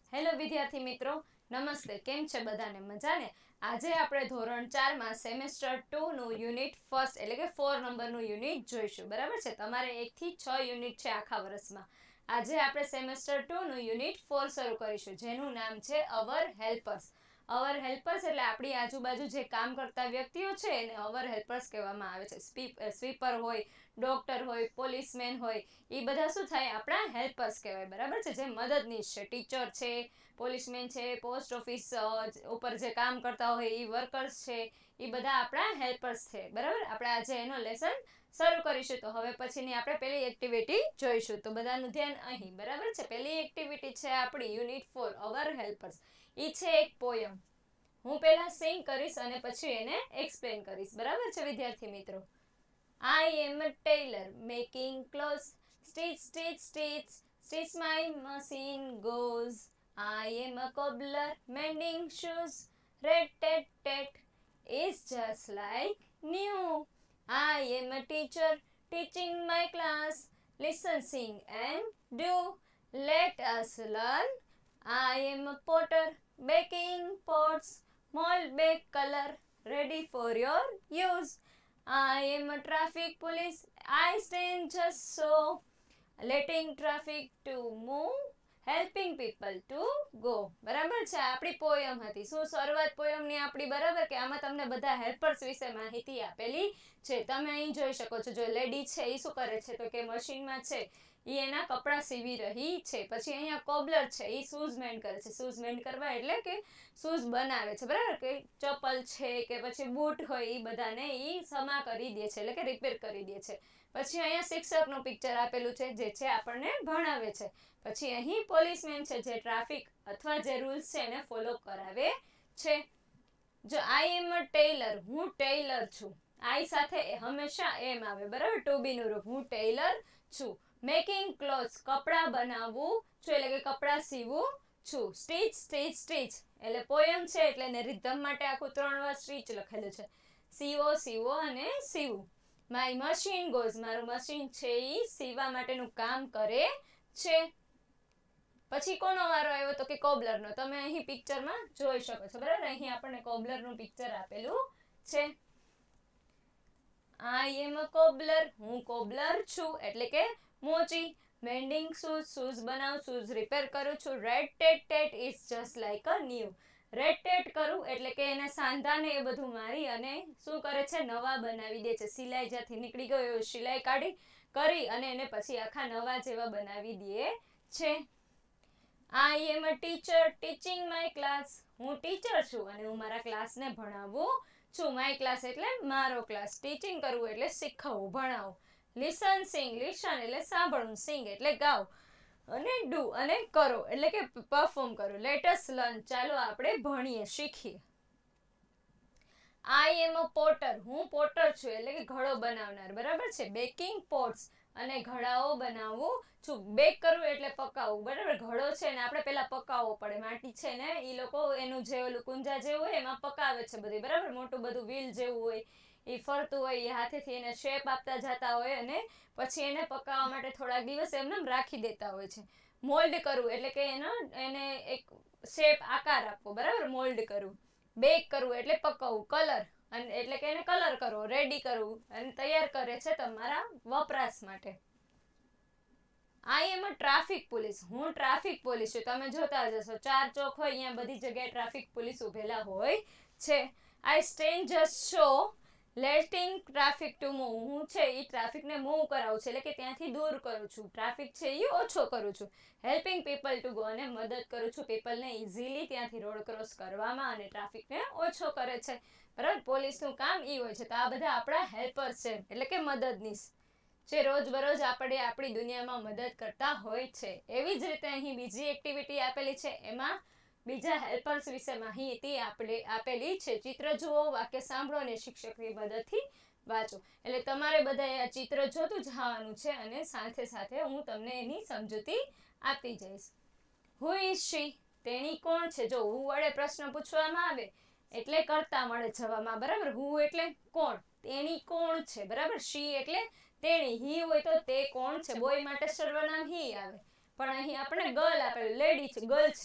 Hello વિદ્યાર્થી મિત્રો, નમસ્તે. કેમ છે બધાને? મજાને? આજે આપણે ધોરણ 4 માં સેમેસ્ટર 2 નું યુનિટ ફર્સ્ટ એટલે કે 4 નંબરનું યુનિટ જોઈશું. બરાબર છે? તમારે 1 થી 6 યુનિટ છે આખા વર્ષમાં. આજે આપણે સેમેસ્ટર 2 નું યુનિટ 4 શરૂ કરીશું, જેનું નામ છે અવર હેલ્પર્સ. અવર હેલ્પર્સ એટલે આપણી આજુબાજુ જે કામ કરતા વ્યક્તિઓ છે એને અવર હેલ્પર્સ કહેવામાં આવે છે. સ્વીપર હોય, ડોક્ટર હોય, પોલીસમેન હોય, એ બધા શું થાય? આપણા હેલ્પર્સ કહેવાય. બરાબર છે? જે મદદનીશ છે. ટીચર છે, પોલીસમેન છે, પોસ્ટ ઓફિસ ઉપર જે કામ કરતા હોય એ વર્કર્સ છે, એ બધા આપણા હેલ્પર્સ છે. બરાબર? આપણે આજે એનો લેસન શરૂ કરીશું. તો હવે પછીની આપણે પહેલી એક્ટિવિટી જોઈશું. તો બધાનું ધ્યાન અહીં. બરાબર છે? પહેલી એક્ટિવિટી છે આપણી યુનિટ 4 અવર હેલ્પર્સ. એ છે એક પોયમ. હું પહેલા સિંગ કરીશ અને પછી એને એક્સપ્લેન કરીશ. બરાબર છે વિદ્યાર્થી મિત્રો? I am a tailor making clothes. Stitch, stitch, stitch, stitch my machine goes. I am a cobbler mending shoes. Rat tat tat is just like new. I am a teacher teaching my class. Listen, sing and do. Let us learn. I am a potter baking pots. Mold, bake, color, ready for your use. I am a traffic police. I stand just so, letting traffic to move, helping people to go. બરાબર છે? આપણી poem હતી. શું શરૂઆત પોયમની આપણી? બરાબર કે આમાં તમને બધા હેલ્પર્સ વિશે માહિતી આપેલી છે. તમે અહીં જોઈ શકો છો. જો લેડી છે એ શું કરે છે? તો કે મશીનમાં છે એ એના કપડાં સીવી રહી છે. પછી અહીંયા કોબલર છે એ શૂઝ મેન્ડ કરે છે. શૂઝ મેન્ડ કરવા એટલે કે શૂઝ બનાવે છે. બરાબર? કે ચપ્પલ છે કે પછી બૂટ હોય એ બધાને એ સમા કરી દે છે એટલે કે રિપેર કરી દે છે. પછી અહીંયા શિક્ષકનું પિક્ચર આપેલું છે જે છે આપણને ભણાવે છે. પછી અહીં પોલીસમેન છે જે ટ્રાફિક અથવા જે રૂલ્સ છે એને ફોલો કરાવે છે. જો આઈ એમ અ ટેલર, હું ટેલર છું. આઈ સાથે હંમેશા એમ આવે. બરાબર? ટુ બી નું રૂપ. હું ટેલર છું. મેકિંગ ક્લોથ્સ, કપડાં બનાવવું છું એટલે કે કપડાં સીવું છું. સ્ટીચ, સ્ટીચ, સ્ટીચ એટલે પોયમ છે એટલે એને રિધમ માટે આખું 3 વાર સ્ટીચ લખેલું છે. સીવો, સીવો અને સીવું. માય મશીન ગોઝ, મારું મશીન છે એ સીવા માટેનું કામ કરે છે. પછી કોનો વારો આવ્યો? તો કે કોબલરનો. તમે અહીં પિક્ચરમાં જોઈ શકો છો. બરાબર? અહીં આપણને કોબલરનું પિક્ચર આપેલું છે. I am a cobbler, હું કોબલર છું એટલે કે મોચી. મેન્ડિંગ શૂઝ, શૂઝ બનાવું, શૂઝ રિપેર કરું છું. Rat tat tat is just like a new. Rat tat કરું એટલે કે એને સાંધાને એ બધું મારી અને શું કરે છે? નવા બનાવી દે છે. સિલાઈ જ્યાંથી નીકળી ગયો એ સિલાઈ કાઢી કરી અને એને પછી આખા નવા જેવા બનાવી દે છે. I am a teacher teaching my class. હું ટીચર છું અને હું મારા ક્લાસને ભણાવું છું. માય ક્લાસ એટલે મારો ક્લાસ. ટીચિંગ કરવું એટલે શીખવવું, ભણાવવું. લિસન, સિંગ, લિસન એટલે સાંભળવું, સિંગ એટલે ગાવ અને ડુ અને કરો એટલે કે પરફોર્મ કરો. લેટ અસ લર્ન, ચાલો આપણે ભણીએ, શીખીએ. I am a potter, હું પોટર છું એટલે કે ઘડો બનાવનાર. બરાબર છે? બેકિંગ પોટ્સ અને ઘડાઓ બનાવવું છું. બેક કરવું એટલે પકાવવું. બરાબર? ઘડો છે ને આપણે પહેલા પકાવવો પડે. માટી છે ને એ લોકો એનું જે ઓલું કુંજા જેવું હોય એમાં પકાવે છે બધી. બરાબર? મોટું બધું વ્હીલ જેવું હોય એ ફરતું હોય, એ હાથેથી એને શેપ આપતા જતા હોય અને પછી એને પકાવવા માટે થોડાક દિવસ એમને રાખી દેતા હોય છે. મોલ્ડ કરવું એટલે કે એને એક શેપ, આકાર આપવો. બરાબર? મોલ્ડ કરવું. બેક કરવું એટલે પકવવું. કલર એટલે કે એને કલર કરવો, રેડી કરવું અને તૈયાર કરે છે તમારા વપરાશ માટે. I am a traffic police, હું ટ્રાફિક પોલીસ છું. તમે જોતા જશો 4 ચોક હોય અહીંયા બધી જગ્યાએ ટ્રાફિક પોલીસ ઉભેલા હોય છે. I stand just so, letting traffic to move. હું છે એ ટ્રાફિકને મૂવ કરાવું છું એટલે કે ત્યાંથી દૂર કરું છું. ટ્રાફિક છે એ ઓછો કરું છું. હેલ્પિંગ પીપલ ટુ ગો, અને મદદ કરું છું પીપલને ઇઝીલી ત્યાંથી રોડ ક્રોસ કરવામાં અને ટ્રાફિકને ઓછો કરે છે. બરાબર? પોલીસનું કામ એ હોય છે. તો આ બધા આપણા હેલ્પર્સ છે એટલે કે મદદનીશ જે રોજબરોજ આપણે આપણી દુનિયામાં મદદ કરતા હોય છે. એવી જ રીતે અહીં બીજી એક્ટિવિટી આપેલી છે. એમાં બીજા હેલ્પર્સ વિશે માહિતી આપણે આપેલી છે. ચિત્ર જુઓ, વાક્ય સાંભળો અને શિક્ષકની મદદથી વાંચો. એટલે તમારે બધાએ આ ચિત્ર જોતું જવાનું છે અને સાથે સાથે હું તમને એની સમજૂતી આપતી જઈશ. હુ ઇઝ શી, તેણી કોણ છે? જો હુ વડે પ્રશ્ન પૂછવામાં આવે એટલે કરતા મળે જવાબમાં. બરાબર? હુ એટલે કોણ, તેણી કોણ છે. બરાબર? શી એટલે તેણી, હી હોય તો તે કોણ છે. બોય માટે સર્વનામ હી આવે, પણ અહીં આપણે ગર્લ આપેલું, લેડી છે, ગર્લ છે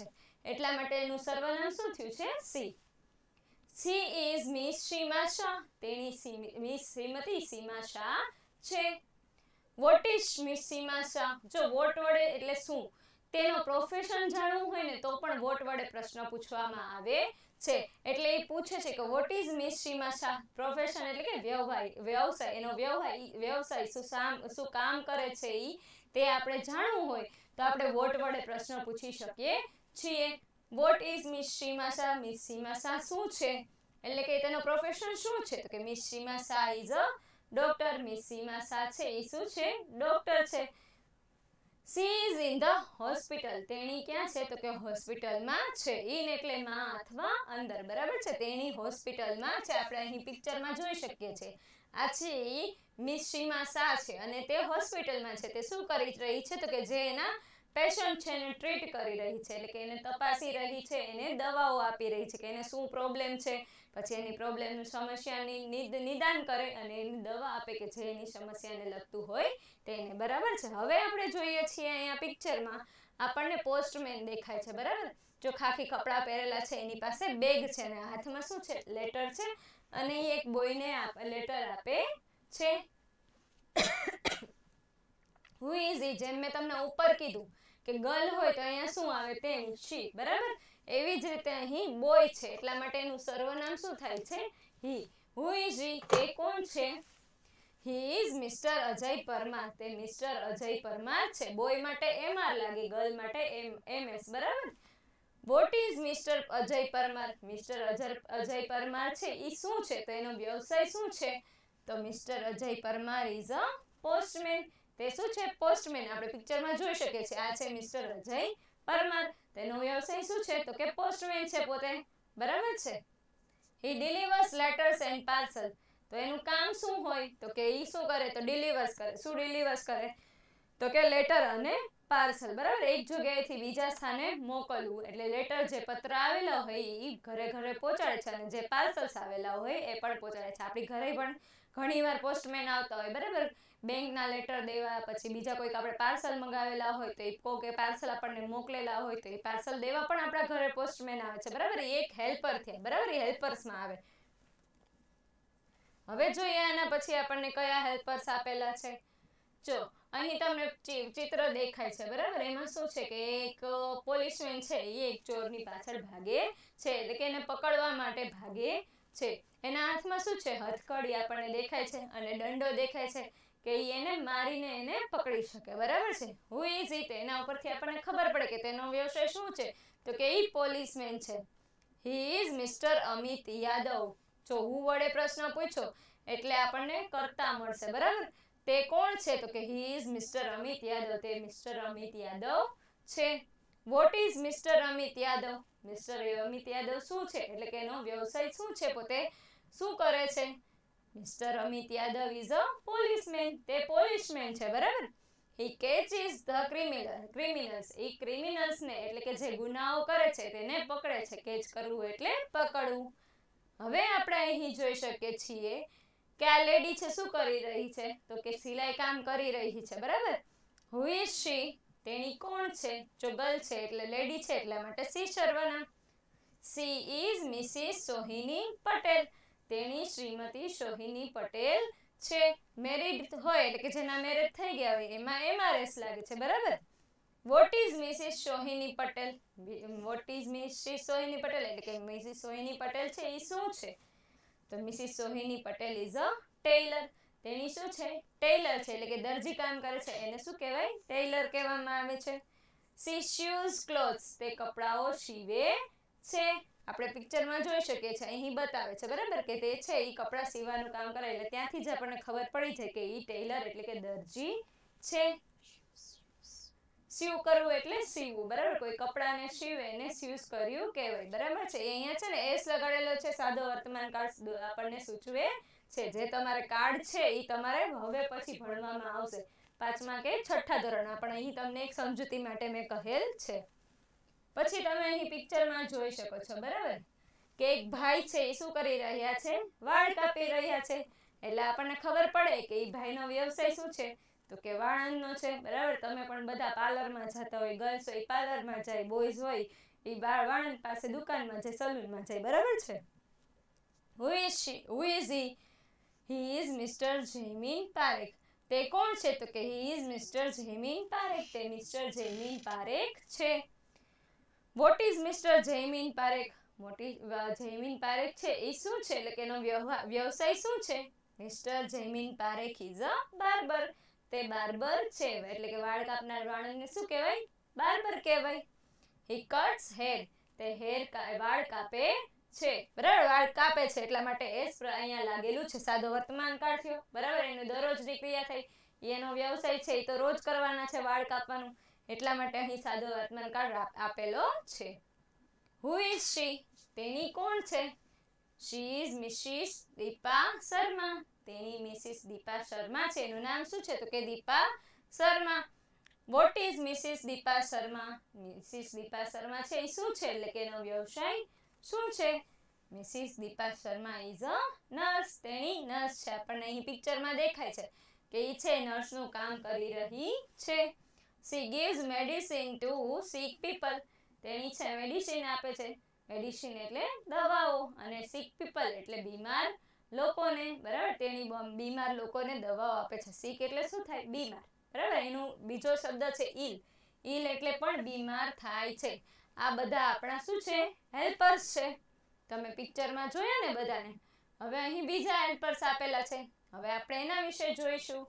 એટલા માટે એનું સર્વનામ શું થયું છે she. She is Miss Seema Shah. તેણી મિસ શ્રીમતી સીમા શાહ છે. What is Miss Seema Shah? જો વોટ વડે એટલે શું, તેનો પ્રોફેશન જાણવું હોય ને તો પણ વોટ વડે પ્રશ્ન પૂછવામાં આવે છે. એટલે એ પૂછે છે કે what is miss Seema Shah, profession એટલે કે વ્યવસાય, એનો વ્યવસાય શું કામ કરે છે ઈ તે આપણે જાણવું હોય તો આપણે વોટ વડે પ્રશ્ન પૂછી શકીએ છીએ. What is miss Seema Shah, miss Seema Shah શું છે એટલે કે તેનો પ્રોફેશન શું છે, તો કે miss Seema Shah is a doctor. Miss Seema Shah છે એ શું છે, ડોક્ટર છે. She is in the hospital. તેણી ક્યાં છે તો કે હોસ્પિટલમાં છે. ઇન એટલે માં અથવા અંદર, બરાબર છે. તેણી હોસ્પિટલમાં છે. આપણે અહીં પિક્ચરમાં જોઈ શકીએ છીએ. આ છે એ મિસ સીમા શાહ છે અને તે હોસ્પિટલમાં છે. તે શું કરી રહી છે તો કે જે એના પેશન્ટ છે એને ટ્રીટ કરી રહી છે, એટલે કે એને તપાસી રહી છે, એને દવાઓ આપી રહી છે કે એને શું પ્રોબ્લેમ છે, પછી એની પ્રોબ્લેમનું સમસ્યાની નિદાન કરે અને એની દવા આપે કે જે એની સમસ્યાને લગતું હોય તેને, બરાબર છે. હવે આપણે જોઈએ છીએ અહીંયા પિક્ચરમાં આપણને પોસ્ટમેન દેખાય છે, બરાબર. જો ખાખી કપડાં પહેરેલા છે, એની પાસે બેગ છે અને હાથમાં શું છે, લેટર છે અને એ એક બોયને લેટર આપે છે. હુ ઇઝ હી, જેમ મેં તમને ઉપર કીધું કે ગર્લ હોય તો અહીંયા શું આવે, તેમ શી, બરાબર. એવી જ રીતે અહીં બોય છે એટલા માટે એનું સર્વનામ શું થાય છે, હી. હુ ઇઝ હી, તે કોણ છે, he is mister Ajay Parmar. તે મિસ્ટર અજય પરમાર છે. બોય માટે એમઆર લાગે, ગર્લ માટે એમએસ, બરાબર. What is mister Ajay Parmar, mister Ajay Parmar છે એ શું છે, તો એનો વ્યવસાય શું છે, તો mister Ajay Parmar is a postman. તે શું છે, પોસ્ટમેન. આપણે પિક્ચરમાં જોઈ શકીએ છીએ. આ છે મિસ્ટર અજય પરમાર. તેનો વ્યવસાય શું છે તો કે પોસ્ટમેન છે પોતે, બરાબર છે. He delivers letters and parcel. તો એનું કામ શું હોય તો કે ઈ શું કરે, તો ડિલિવર્સ કરે. શું ડિલિવર્સ કરે તો કે લેટર અને પાર્સલ, બરાબર. એક જગ્યાએથી બીજા સ્થાને મોકલવું, એટલે લેટર જે પત્ર આવેલા હોય એ ઘરે ઘરે પહોંચાડે છે અને જે પાર્સલ્સ આવેલા હોય એ પણ પહોંચાડે છે. આપણી ઘરે પણ ઘણીવાર પોસ્ટમેન આવતા હોય, બરાબર. બેંકના લેટર દેવા, પછી બીજા કોઈક આપણે પાર્સલ મંગાવેલા હોય તો એ કોકે પાર્સલ આપણને મોકલેલા હોય તો એ પાર્સલ દેવા પણ આપણા ઘરે પોસ્ટમેન આવે છે, બરાબર. એ એક હેલ્પર થયા, બરાબર. એ હેલ્પર્સમાં આવે. હવે જોઈએ આના પછી આપણને કયા હેલ્પર્સ આપેલા છે. જો અહીં તમને ચિત્ર દેખાય છે, બરાબર. એમાં શું છે કે એક પોલીસમેન છે એ એક ચોરની પાછળ ભાગે છે, એટલે કે એને પકડવા માટે ભાગે છે. એના હાથમાં શું છે, હથકડી આપણને દેખાય છે અને દંડો દેખાય છે કે એને મારીને એને પકડી શકે, બરાબર છે. હુ ઇઝ ઇટ, એના ઉપરથી આપણને ખબર પડે કે તેનો વ્યવસાય શું છે તો કે ઈ પોલીસમેન છે. He is mister Amit Yadav. જો હું વડે પ્રશ્ન પૂછો એટલે આપણને કર્તા મળશે, બરાબર. તે કોણ છે તો કે he is mister Amit Yadav. તે મિસ્ટર અમિત યાદવ છે. What is mister Amit Yadav, mister Amit Yadav શું છે એટલે કે એનો વ્યવસાય શું છે, પોતે શું કરે છે. Mister Amit Yadav is a policeman. તે પોલીસમેન છે, બરાબર. હી કેચીસ ધ ક્રિમિનલ્સ. એ ક્રિમિનલ્સને એટલે કે જે ગુનાઓ કરે છે તેને પકડે છે. કેચ કરવું એટલે પકડવું. હવે આપણે અહીં જોઈ શકીએ છીએ કે આ લેડી છે શું કરી રહી છે તો કે સિલાઈ કામ કરી રહી છે, બરાબર. હુ ઇઝ શી, તેણી કોણ છે, જો ગર્લ છે એટલે લેડી છે એટલા માટે સી સર્વનામ. She is Mrs Sohini Patel. તેણી શ્રીમતી સોહિની પટેલ છે. મેરિડ હોય એટલે કે જેના મેરેજ થઈ ગયા હોય એમાં એમઆરએસ લાગે છે, બરાબર. What is Mrs Sohini Patel, what is Mrs Sohini Patel એટલે કે મિસિસ સોહિની પટેલ છે એ શું છે તો Mrs Sohini Patel is a tailor. તેણી શું છે, ટેલર છે, એટલે કે દરજી કામ કરે છે એને શું કહેવાય, ટેલર કહેવામાં આવે છે. She sews clothes. તે કપડાઓ સીવે છે. આપણે પિક્ચરમાં જોઈ શકીએ છીએ, અહીં બતાવે છે, બરાબર, કે તે છે એ કપડાં સીવાનું કામ કરે, એટલે ત્યાંથી જ આપણને ખબર પડી જાય કે એ ટેલર એટલે કે દરજી છે. સીવ કરવું એટલે સીવવું, બરાબર. કોઈ કપડાને સીવે એને સ્યુઝ કર્યું કહેવાય, બરાબર છે. અહીંયા છે ને એસ લગાડેલો છે, સાદો વર્તમાન કાળ આપણને સૂચવે છે. જે તમારે કાર્ડ છે એ તમારે હવે પછી ભણવામાં આવશે, 5મા કે 6ઠ્ઠા ધોરણમાં, પણ અહીં તમને એક સમજૂતી માટે મેં કહેલ છે. પછી તમે અહીં પિક્ચરમાં જોઈ શકો છો, બરાબર, કે એક ભાઈ છે એ શું કરી રહ્યા છે, વાળ કાપી રહ્યા છે. એટલે આપણને ખબર પડે કે એ ભાઈનો વ્યવસાય શું છે તો કે વાળંદનો છે, બરાબર. તમે પણ બધા પાર્લરમાં જતા હોય, ગર્લ્સ હોય પાર્લરમાં જાય, બોયઝ હોય એ વાળંદ પાસે દુકાનમાં જાય, સલૂનમાં જાય, બરાબર છે. Who is he? He is Mr. Jaymin Parekh. તે કોણ છે? તો કે he is Mr. Jaymin Parekh. તે મિસ્ટર જયમીન પારેખ છે. What is Mr. Jaymin Parekh? Jaymin Parekh છે એ શું છે? એટલે કે એનો વ્યવસાય શું છે? Mister Jaymin Parekh is a barber. તે બાર્બર છે, એટલે કે વાળ કાપનાર વાળંદને શું કહેવાય? બાર્બર કહેવાય. He cuts hair. તે વાળ કાપે છે, બરાબર. વાળ કાપે છે એટલા માટે એસ અહીંયા લાગેલું છે. સાદો વર્તમાન કાળ થયો, બરાબર. એનું દરરોજની ક્રિયા થઈ, એનો વ્યવસાય છે એ તો રોજ કરવાના છે વાળ કાપવાનું, એટલા માટે અહીં સાદો વર્તમાન કાળ આપેલો છે. Who is she? તેની કોણ છે? She is Mrs. Deepa Sharma. તેની મિસિસ દીપા શર્મા છે. એનું નામ શું છે? તો કે Deepa Sharma. What is Mrs. Deepa Sharma? Mrs Deepa Sharma છે એ શું છે? એટલે કે એનો વ્યવસાય શું છે? Mrs Deepa Sharma is a nurse. તેણી નર્સ છે. આપણને અહીં પિક્ચરમાં દેખાય છે કે એ છે નર્સનું કામ કરી રહી છે. She gives medicine to sick people. તેણી છે મેડિસિન આપે છે. મેડિસિન એટલે દવાઓ, અને sick people એટલે બીમાર લોકોને, બરાબર. તેણી બીમાર લોકોને દવાઓ આપે છે. sick એટલે શું થાય? બીમાર, બરાબર. એનું બીજો શબ્દ છે ill. ill એટલે પણ બીમાર થાય છે. આ બધા આપણા શું છે? હેલ્પર્સ છે. તમે પિક્ચરમાં જોયા ને બધાને. હવે અહીં બીજા હેલ્પર્સ આપેલા છે. હવે આપણે એના વિશે જોઈશું.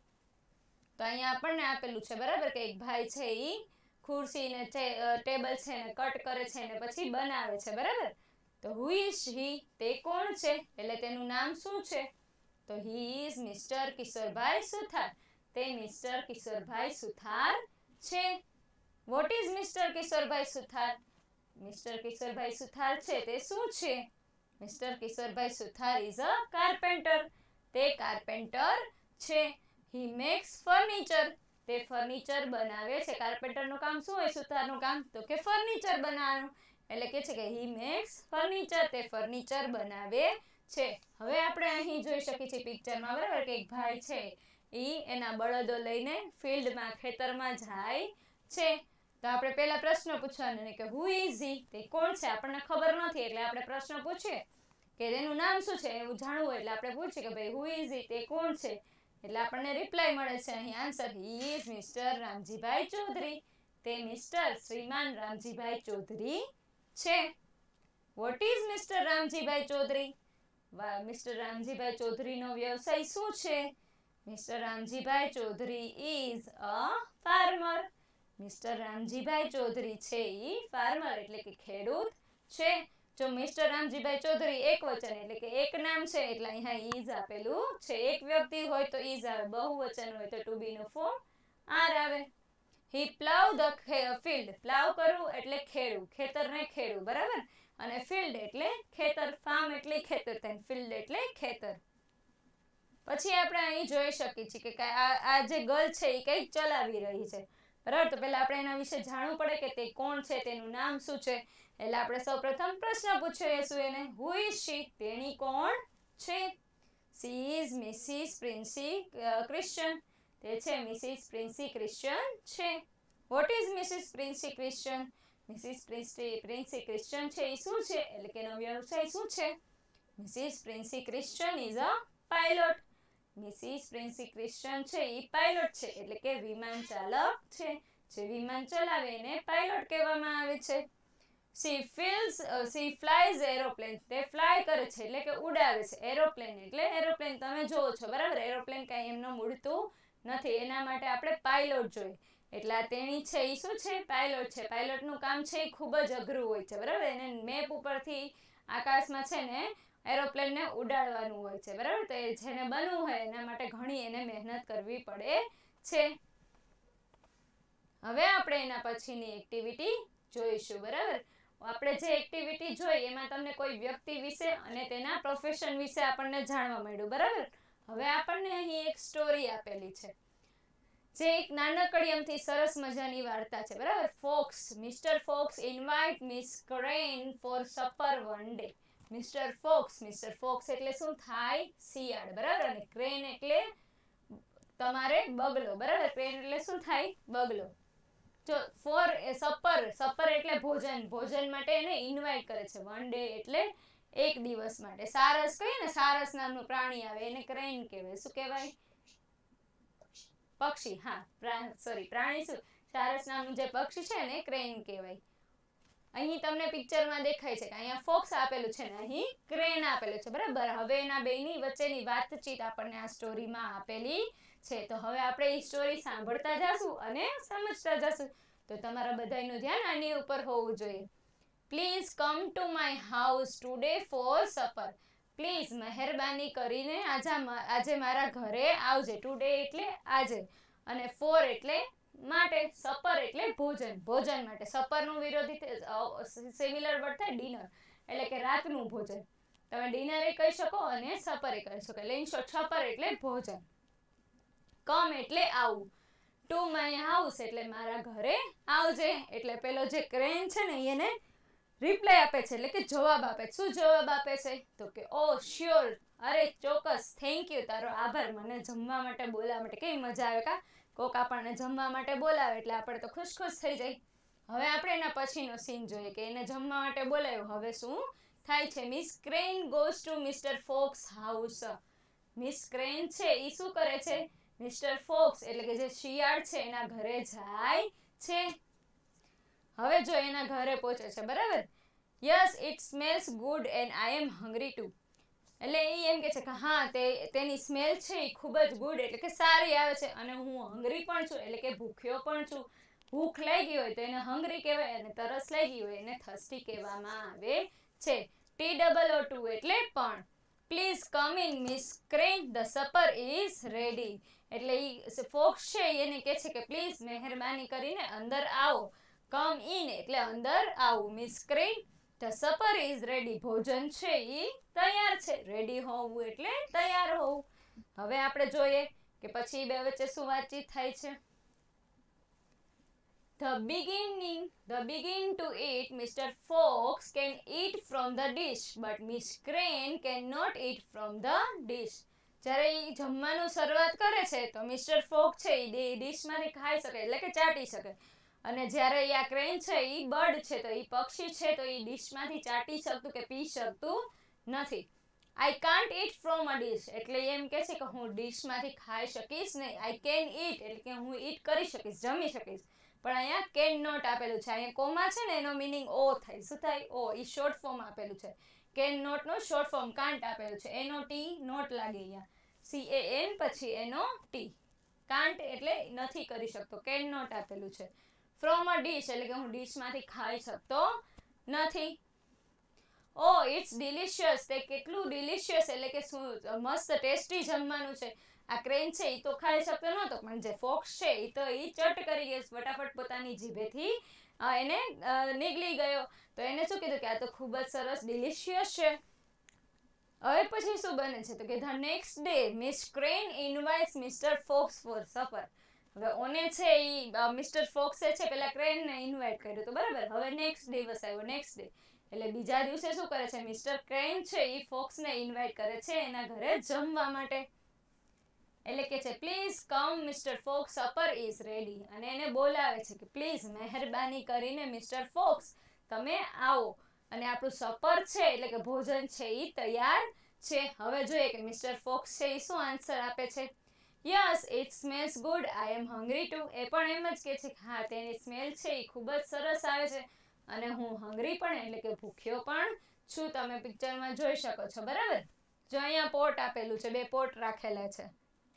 તો અહીંયા આપણને આપેલું છે, બરાબર, કે એક ભાઈ છે એ ખુરશી ને ટેબલ છે ને કટ કરે છે ને પછી બનાવે છે, બરાબર. તો who is he? તે કોણ છે? એટલે તેનું નામ શું છે? તો he is Mr. કિશોરભાઈ સુથાર. તે મિસ્ટર કિશોરભાઈ સુથાર છે. What is Mr. Kishorbhai Suthar? Mr Kishorbhai Suthar છે તે શું છે? Mr Kishorbhai Suthar is a carpenter. તે કાર્પેન્ટર છે. He makes furniture. તે ફર્નિચર બનાવે છે. કાર્પેન્ટરનું કામ શું હોય? સુથારનું કામ તો કે ફર્નિચર બનાવવાનું. એટલે કે છે કે he makes furniture. તે ફર્નિચર બનાવે છે. હવે આપણે અહીં જોઈ શકીએ છીએ પિક્ચરમાં, બરાબર, કે એક ભાઈ છે એ એના બળદો લઈને ફિલ્ડમાં, ખેતરમાં જાય છે. તો આપણે પહેલા પ્રશ્ન પૂછવાનો કે who is he? તે કોણ છે? આપણને ખબર નથી એટલે આપણે પ્રશ્ન પૂછીએ કે તેનું નામ શું છે, એવું જાણવું હોય એટલે આપણે પૂછીએ કે ભાઈ who is he? તે કોણ છે? એટલે આપણને રિપ્લાય મળે છે અહીં answer. he is Mr. Ramjibhai Chaudhary. તે મિસ્ટર શ્રીમાન રામજીભાઈ ચૌધરી છે. What is Mr. Ramjibhai Chaudhary? Mr Ramjibhai ચૌધરીનો વ્યવસાય શું છે? Mr Ramjibhai Chaudhary is a farmer. Mr Ramjibhai Chaudhary છે એ ફાર્મર એટલે કે ખેડૂત છે. જો મિસ્ટર રામજીભાઈ ચૌધરી એક વચન એટલે કે એક નામ છે એટલે અહીંયા ઇઝ આપેલું છે. એક વ્યક્તિ હોય તો ઇઝ આવે, બહુવચન હોય તો ટુ બી નું ફોર્મ આર આવે. He plough the field. Plough કરવું એટલે ખેડવું, ખેતરને ખેડવું, બરાબર. અને ફિલ્ડ એટલે ખેતર, ફાર્મ એટલે ખેતર થાય, ફિલ્ડ એટલે ખેતર. પછી આપણે અહીં જોઈ શકીએ છીએ કે આ જે ગર્લ છે એ કંઈક ચલાવી રહી છે, બરાબર. તો પહેલા આપણે એના વિશે જાણવું પડે કે તે કોણ છે, તેનું નામ શું છે. એટલે આપણે સૌપ્રથમ પ્રશ્ન પૂછીશું એને who is she? તેણી કોણ છે? she is Mrs. Princy Christian. તે છે મિસિસ પ્રિન્સી ક્રિશ્ચન છે. what is Mrs. Princy Christian? Mrs Princy Christian છે એ શું છે? એટલે કે એનો વ્યવસાય શું છે? Mrs Princy Christian is a pilot. Mrs Princy Christian છે એ પાયલોટ છે એટલે કે વિમાન ચાલક છે. જે વિમાન ચલાવે એને પાયલોટ કહેવામાં આવે છે. she flies aeroplane. તે ફ્લાય કરે છે એટલે કે ઉડાવે છે. એરોપ્લેન એટલે એરોપ્લેન તમે જોવો છો, બરાબર. એરોપ્લેન કાંઈ એમનું ઉડતું નથી, એના માટે આપણે પાયલોટ જોઈએ. એટલે તેણી છે એ શું છે? પાયલોટ છે. પાયલોટનું કામ છે એ ખૂબ જ અઘરું હોય છે, બરાબર. એને મેપ ઉપરથી આકાશમાં છે ને એરોપ્લેનને ઉડાડવાનું હોય છે, બરાબર. તો જેને બનવું હોય એના માટે ઘણી એને મહેનત કરવી પડે છે. હવે આપણે એના પછીની એક્ટિવિટી જોઈશું, બરાબર. આપણે જે એક્ટિવિટી જોઈ એમાં તમને કોઈ વ્યક્તિ વિશે અને તેના પ્રોફેશન વિશે આપણને જાણવા મળ્યું, બરાબર. હવે આપણને અહીં એક સ્ટોરી આપેલી છે જે એક નાનકડી અમથી સરસ મજાની વાર્તા છે, બરાબર. Fox. Mr Fox invite Miss Crane for supper one day. Mr Fox એટલે શું થાય? શિયાળ, બરાબર. અને ક્રેન એટલે તમારે બગલો, બરાબર. ક્રેન એટલે શું થાય? બગલો. જો ફોર સપર એટલે ભોજન, ભોજન માટે એને ઇન્વાઇટ કરે છે. વન ડે એટલે એક દિવસ માટે. સારસ કહીએ ને, સારસ નામનું પ્રાણી આવે એને ક્રેન કહેવાય. શું કહેવાય? પક્ષી. હા સોરી, પ્રાણી શું, સારસ નામનું જે પક્ષી છે ને ક્રેન કહેવાય. અહીં તમને પિક્ચરમાં દેખાય છે કે અહીંયા ફોક્સ આપેલું છે ને અહીં ક્રેન આપેલું છે, બરાબર. હવે એના બેની વચ્ચેની વાતચીત આપણને આ સ્ટોરીમાં આપેલી છે. તો હવે આપણે એ સ્ટોરી સાંભળતા જાશું અને સમજતા જાશું. તો તમારા બધાનું ધ્યાન આની ઉપર હોવું જોઈએ. Please come to my house today for supper. Please મહેરબાની કરીને આજે મારા ઘરે આવજે. ટુડે એટલે આજે, અને ફોર એટલે માટે, સપર એટલે ભોજન, ભોજન માટે. સપરનું વિરોધી સિમિલર વર્ડ થાય ડિનર, એટલે કે રાતનું ભોજન. તમે ડિનર કહી શકો અને સપર કહી શકો. એટલે ઇન શોર્ટ સપર એટલે ભોજન. કમ એટલે આવું. ટુ માય હાઉસ એટલે મારા ઘરે આવજે. એટલે પેલો જે ક્રેન છે ને એને રિપ્લાય આપે છે, એટલે કે જવાબ આપે. શું જવાબ આપે છે? તો કે ઓ શ્યોર, અરે ચોક્કસ, થેન્ક યુ, તારો આભાર મને જમવા માટે બોલાવવા માટે. કેવી મજા આવે કા, કોક આપણને જમવા માટે બોલાવે એટલે આપણે તો ખુશ થઈ જાય. હવે આપણે એના પછીનો સીન જોઈએ કે એને જમવા માટે બોલાવ્યું. હવે શું થાય છે? Miss Crane goes to Mr Fox house. Miss Crane છે એ શું કરે છે? મિસ્ટર ફોક્સ એટલે કે જે શિયાળ છે એના ઘરે જાય છે. હવે જો એના ઘરે પહોંચે છે, બરાબર. Yes it smells good and I am hungry too. એટલે એ એમ કે છે કે હા તેની સ્મેલ છે એ ખૂબ જ ગુડ એટલે કે સારી આવે છે, અને હું હંગ્રી પણ છું એટલે કે ભૂખ્યો પણ છું. ભૂખ લાગી હોય તો એને હંગ્રી કહેવાય, અને તરસ લાગી હોય એને થર્સ્ટી કહેવામાં આવે છે. TOO એટલે પણ. Please come in Miss Crane, the supper is ready. એટલે એ ફોક્સ છે એને કહે છે કે પ્લીઝ મહેરબાની કરીને અંદર આવો. કમ ઇન એટલે અંદર આવું. Miss Crane, the supper is ready. ભોજન છે એ તૈયાર છે. રેડી હોવું એટલે તૈયાર હોવું. હવે આપણે જોઈએ કે પછી બે વચ્ચે શું વાતચીત થાય છે. The begin to eat, Mr. Fox can eat from the dish, but Miss Crane cannot eat from the dish. જ્યારે એ જમવાનું શરૂઆત કરે છે તો મિસ્ટર ફોક્સ છે એ ડીશમાંથી ખાઈ શકે એટલે કે ચાટી શકે, અને જ્યારે આ ક્રેન છે એ બર્ડ છે તો એ પક્ષી છે તો એ ડીશમાંથી ચાટી શકતું કે પી શકતું નથી. I can't eat from a dish એટલે એમ કહે છે કે હું ડીશમાંથી ખાઈ શકીશ નહીં. આઈ કેન ઈટ એટલે કે હું ઈટ કરી શકીશ, જમી શકીશ. પણ અહીંયા કેન નોટ આપેલું છે. અહીંયા કોમા છે ને એનો મિનિંગ ઓ થાય. શું થાય? ઓ. એ શોર્ટ ફોર્મ આપેલું છે. કેન નોટ નું શોર્ટ ફોર્મ કાન્ટ આપેલું છે. એનો ટી નોટ લાગે અહીંયા. CAN પછી એનો ટી. કાન્ટ એટલે નથી કરી શકતો. કેન નોટ આપેલું છે. ફ્રોમ અ ડીશ એટલે કે હું ડીશમાંથી ખાઈ શકતો નથી. Oh it's delicious. તે કેટલું ડિલિશિયસ એટલે કે શું મસ્ત ટેસ્ટી જમવાનું છે. આ ક્રેન છે એ તો ખાઈ શકતો નહોતો, પણ જે ફોક્સ છે એ તો એ ચટ કરી ગયો, ફટાફટ પોતાની જીભેથી એને નીકળી ગયો. તો એને શું કીધું કે આ તો ખૂબ જ સરસ ડિલિશિયસ છે. હવે પછી શું બને છે તો કે the next day Miss Crane invites Mr Fox for supper. હવે ઓને છે એ મિસ્ટર ફોક્સે છે પેલા ક્રેનને ઇન્વાઇટ કર્યું તો બરાબર. હવે નેક્સ્ટ દિવસ આવ્યો, નેક્સ્ટ ડે એટલે બીજા દિવસે શું કરે છે મિસ્ટર ક્રેન છે એ ફોક્સને ઇન્વાઇટ કરે છે એના ઘરે જમવા માટે. એટલે કે છે please come Mr Fox, supper is ready. અને એને બોલાવે છે કે પ્લીઝ મહેરબાની કરીને મિસ્ટર ફોક્સ તમે આવો અને આપણું સપર છે એટલે કે ભોજન છે એ તૈયાર છે. હવે જોઈએ કે મિસ્ટર ફોક્સ છે એ શું આન્સર આપે છે. Yes it smells good, I am hungry too. એ પણ એમ જ કહે છે કે હા તેની સ્મેલ છે એ ખૂબ જ સરસ આવે છે અને હું હંગ્રી પણ એટલે કે ભૂખ્યો પણ છું. તમે પિક્ચરમાં જોઈ શકો છો, બરાબર. જો અહીંયા પોટ આપેલું છે, 2 પોટ રાખેલા છે.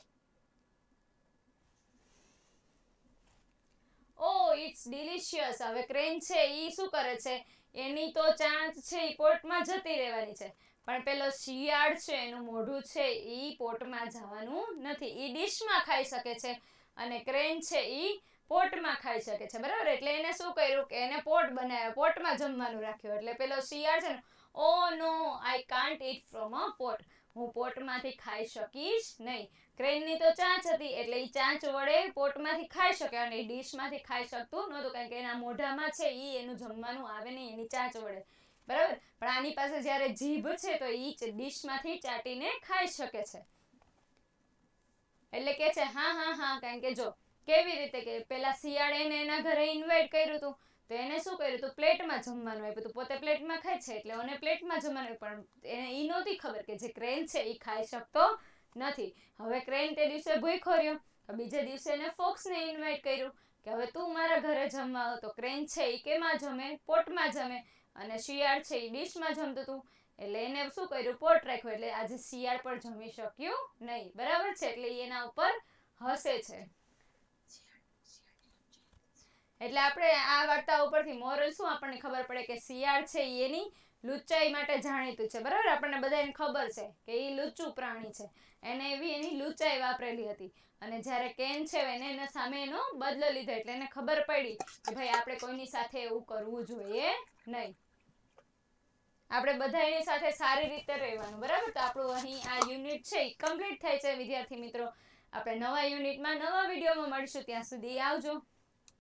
Oh it's delicious. હવે ક્રેન છે એ શું કરે છે, એની તો ચાંચ છે એ પોટમાં જતી રહેવાની છે, પણ પેલો શિયાળ છે એનું મોઢું છે એ પોટમાં જવાનું નથી. એ ડીશમાં ખાઈ શકે છે અને ક્રેન છે એ પોટમાં ખાઈ શકે છે, બરાબર. એટલે એને શું કર્યું કે એને પોટ બનાવ્યો, પોટમાં જમવાનું રાખ્યું. એટલે પેલો શિયાળ છે ને oh no I can't eat from a pot, હું પોટમાંથી ખાઈ શકીશ નહીં. ક્રેનની તો ચાંચ હતી એટલે એ ચાંચ વડે પોટમાંથી ખાઈ શકે અને એ ડીશમાંથી ખાઈ શકતું નહોતું, કારણ કે એના મોઢામાં છે એ એનું જમવાનું આવે નહીં એની ચાંચ વડે, બરાબર. પણ આની પાસે જ્યારે જીભ છે તો એ ડીશમાંથી ચાટીને ખાઈ શકે છે. એટલે કે છે હા, કારણ કે જો કેવી રીતે કે પેલા શિયાળ એને એના ઘરે ઇન્વાઇટ કર્યું હતું, તો એને શું કર્યું હતું, પ્લેટમાં જમવાનું આપ્યું હતું. પોતે પ્લેટમાં ખાય છે એટલે એને પ્લેટમાં જમવાનું આપ્યું, પણ એને ઈ નહોતી ખબર કે જે ક્રેન છે એ ખાઈ શકતો નથી. હવે ક્રેન તે દિવસે ભૂખ્યો રહ્યો, તો બીજે દિવસે એને ફોક્સને ઇન્વાઇટ કર્યું કે હવે તું મારા ઘરે જમવા આવ. તો ક્રેન છે એ કેમાં જમે, પોટમાં જમે, અને શિયાળ છે એ ડીશમાં જમતું હતું. એટલે એને શું કર્યું, પોટ રાખ્યો. એટલે આજે શિયાળ પણ જમી શક્યું નહીં. બરાબર છે, એટલે એના ઉપર હસે છે. એટલે આપણે આ વાર્તા ઉપરથી મોરલ શું આપણને ખબર પડે કે શિયાળ છે એની લુચ્ચાઈ માટે જાણીતું છે. બરાબર, આપણને બધાને ખબર છે કે એ લુચ્ચું પ્રાણી છે, એને એવી એની લુચ્ચાઈ વાપરેલી હતી. અને જ્યારે કેન છે એને એના સામે એનો બદલો લીધો, એટલે એને ખબર પડી કે ભાઈ આપણે કોઈની સાથે એવું કરવું જોઈએ નહીં, આપણે બધા એની સાથે સારી રીતે રહેવાનું. બરાબર, તો આપણું અહીં આ યુનિટ છે એ કમ્પ્લીટ થાય છે વિદ્યાર્થી મિત્રો. આપણે નવા યુનિટમાં નવા વિડીયોમાં મળીશું. ત્યાં સુધી આવજો.